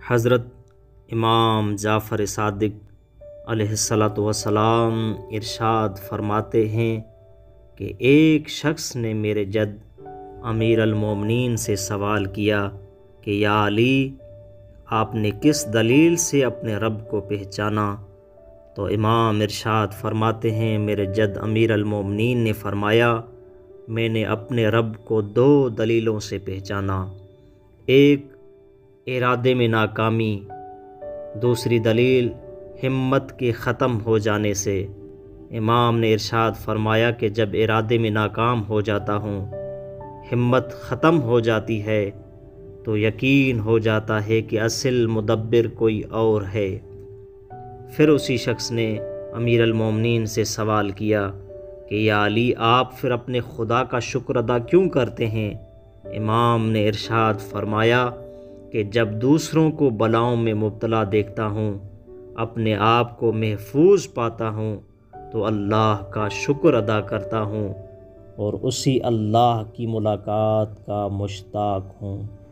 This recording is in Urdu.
حضرت امام جعفر صادق علیہ الصلاۃ والسلام ارشاد فرماتے ہیں کہ ایک شخص نے میرے جد امیر المومنین سے سوال کیا کہ یا علی، آپ نے کس دلیل سے اپنے رب کو پہچانا؟ تو امام ارشاد فرماتے ہیں میرے جد امیر المومنین نے فرمایا، میں نے اپنے رب کو 2 دلیلوں سے پہچانا، ایک ارادے میں ناکامی، دوسری دلیل ہمت کے ختم ہو جانے سے۔ امام نے ارشاد فرمایا کہ جب ارادے میں ناکام ہو جاتا ہوں، ہمت ختم ہو جاتی ہے، تو یقین ہو جاتا ہے کہ اصل مدبر کوئی اور ہے۔ پھر اسی شخص نے امیر المومنین سے سوال کیا کہ یا علی، آپ پھر اپنے خدا کا شکر ادا کیوں کرتے ہیں؟ امام نے ارشاد فرمایا کہ جب دوسروں کو بلاؤں میں مبتلا دیکھتا ہوں، اپنے آپ کو محفوظ پاتا ہوں تو اللہ کا شکر ادا کرتا ہوں اور اسی اللہ کی ملاقات کا مشتاق ہوں۔